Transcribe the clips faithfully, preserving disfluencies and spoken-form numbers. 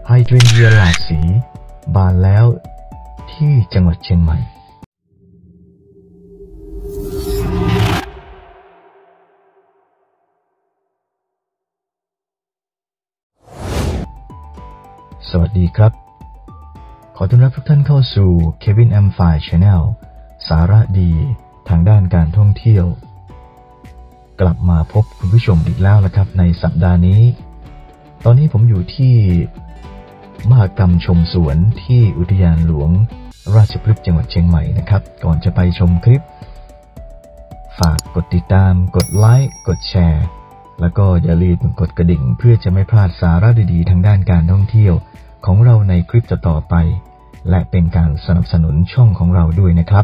ไฮเดรนเยียหลากสีบานแล้วที่จังหวัดเชียงใหม่สวัสดีครับขอต้อนรับทุกท่านเข้าสู่ Kevin Amfile Channel สาระดีทางด้านการท่องเที่ยวกลับมาพบคุณผู้ชมอีกแล้วนะครับในสัปดาห์นี้ตอนนี้ผมอยู่ที่มหกรรมชมสวนที่อุทยานหลวงราชพฤกษ์จังหวัดเชียงใหม่นะครับก่อนจะไปชมคลิปฝากกดติดตามกดไลค์กดแชร์แล้วก็อย่าลืมกดกระดิ่งเพื่อจะไม่พลาดสาระดีๆทางด้านการท่องเที่ยวของเราในคลิปต่อๆไปและเป็นการสนับสนุนช่องของเราด้วยนะครับ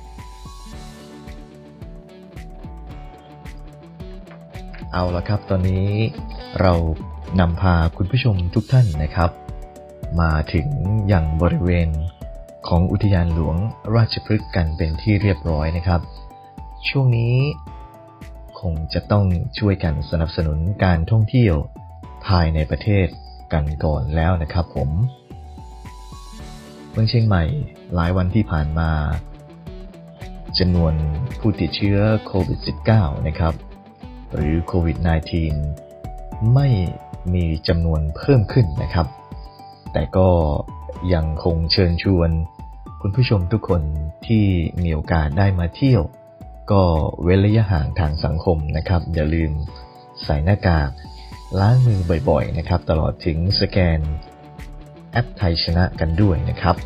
เอาละครับตอนนี้เรานำพาคุณผู้ชมทุกท่านนะครับมาถึงอย่างบริเวณของอุทยานหลวงราชพฤกษ์กันเป็นที่เรียบร้อยนะครับช่วงนี้คงจะต้องช่วยกันสนับสนุนการท่องเที่ยวภายในประเทศกันก่อนแล้วนะครับผมเมืองเชียงใหม่หลายวันที่ผ่านมาจำนวนผู้ติดเชื้อโควิด สิบเก้า นะครับหรือโควิด สิบเก้า ไม่มีจำนวนเพิ่มขึ้นนะครับแต่ก็ยังคงเชิญชวนคุณผู้ชมทุกคนที่มีโอกาสได้มาเที่ยวก็เว้นระยะห่างทางสังคมนะครับอย่าลืมใส่หน้ากากล้างมือบ่อยๆนะครับตลอดถึงสแกนแอปไทยชนะกันด้วยนะครับ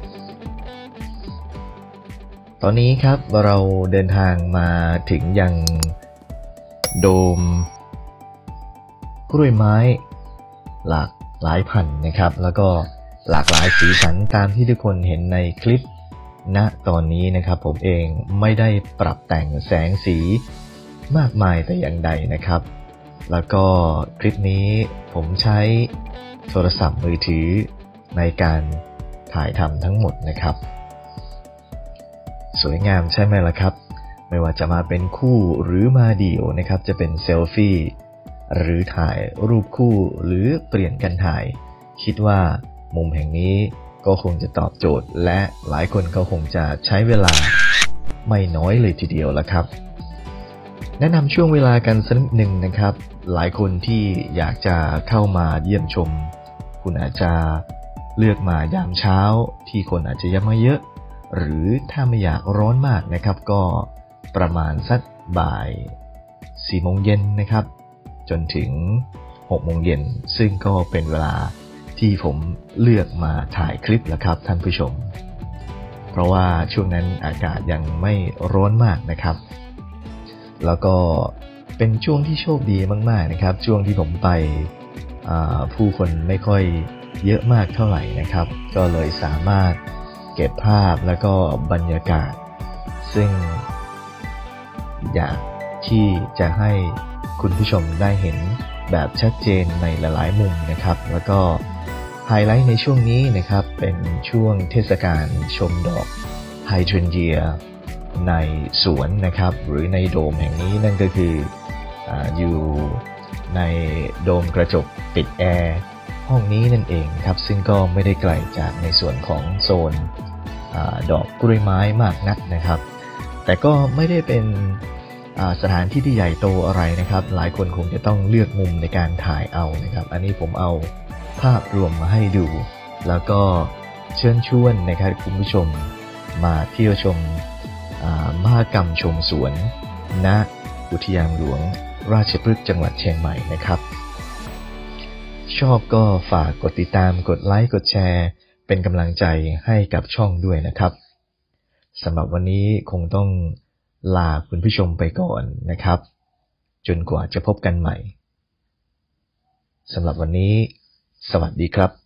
ตอนนี้ครับเราเดินทางมาถึงยังโดมกล้วยไม้หลากหลายพันนะครับแล้วก็หลากหลายสีสันตามที่ทุกคนเห็นในคลิปณตอนนี้นะครับผมเองไม่ได้ปรับแต่งแสงสีมากมายแต่อย่างใดนะครับแล้วก็คลิปนี้ผมใช้โทรศัพท์มือถือในการถ่ายทำทั้งหมดนะครับสวยงามใช่ไหมล่ะครับไม่ว่าจะมาเป็นคู่หรือมาเดี่ยวนะครับจะเป็นเซลฟี่หรือถ่ายรูปคู่หรือเปลี่ยนกันถ่ายคิดว่ามุมแห่งนี้ก็คงจะตอบโจทย์และหลายคนก็คงจะใช้เวลาไม่น้อยเลยทีเดียวละครับแนะนำช่วงเวลากันสักนิดหนึ่งนะครับหลายคนที่อยากจะเข้ามาเยี่ยมชมคุณอาจจะเลือกมายามเช้าที่คนอาจจะยังไม่เยอะหรือถ้าไม่อยากร้อนมากนะครับก็ประมาณสักบ่ายสี่โมงเย็นนะครับจนถึงหกโมงเย็นซึ่งก็เป็นเวลาที่ผมเลือกมาถ่ายคลิปแล้วครับท่านผู้ชมเพราะว่าช่วงนั้นอากาศยังไม่ร้อนมากนะครับแล้วก็เป็นช่วงที่โชคดีมากๆนะครับช่วงที่ผมไปผู้คนไม่ค่อยเยอะมากเท่าไหร่นะครับก็เลยสามารถเก็บภาพแล้วก็บรรยากาศซึ่งอยากที่จะให้คุณผู้ชมได้เห็นแบบชัดเจนในหลายๆมุมนะครับแล้วก็ไฮไลท์ในช่วงนี้นะครับเป็นช่วงเทศกาลชมดอกไฮเดรนเยียในสวนนะครับหรือในโดมแห่งนี้นั่นก็คือ อ, อยู่ในโดมกระจกติดแอร์ห้องนี้นั่นเองครับซึ่งก็ไม่ได้ไกลจากในส่วนของโซนอดอกกล้วยไม้มากนักนะครับแต่ก็ไม่ได้เป็นสถานที่ที่ใหญ่โตอะไรนะครับหลายคนคงจะต้องเลือกมุมในการถ่ายเอานะครับอันนี้ผมเอาภาพรวมมาให้ดูแล้วก็เชิญชวนนะครับคุณผู้ชมมาเที่ยวชมมหกรรมชมสวนณอุทยานหลวงราชพฤกษ์จังหวัดเชียงใหม่นะครับชอบก็ฝากกดติดตามกดไลค์กดแชร์เป็นกำลังใจให้กับช่องด้วยนะครับสำหรับวันนี้คงต้องลาคุณผู้ชมไปก่อนนะครับจนกว่าจะพบกันใหม่สำหรับวันนี้สวัสดีครับ